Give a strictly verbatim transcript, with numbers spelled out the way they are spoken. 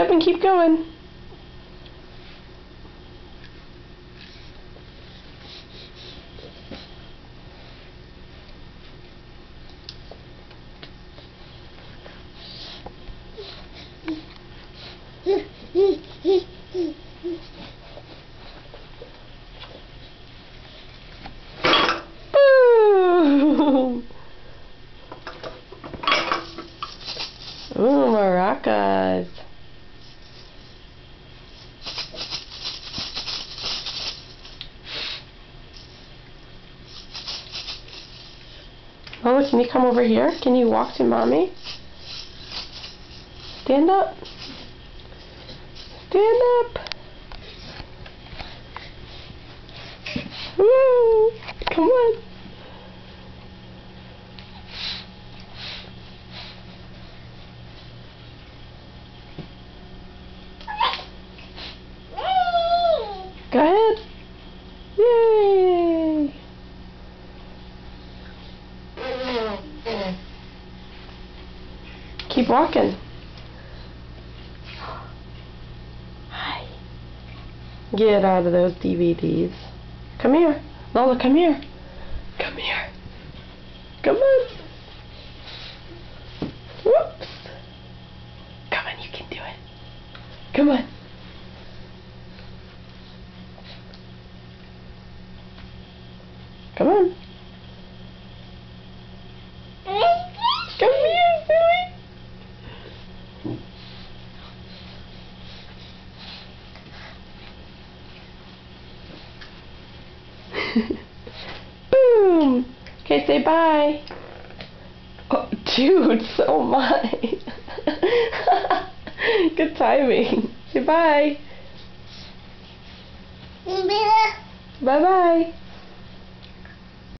up and keep going. Boom! Ooh, maracas. Lola, can you come over here? Can you walk to mommy? Stand up. Stand up. Woo! Come on. Go ahead. Yay! Keep walking. Hi. Get out of those D V Ds. Come here. Lola, come here. Come here. Come on. Whoops. Come on, you can do it. Come on. Come on. Come here, silly. Boom. Okay, say bye. Oh, dude, so my. Good timing. Say bye. Bye-bye.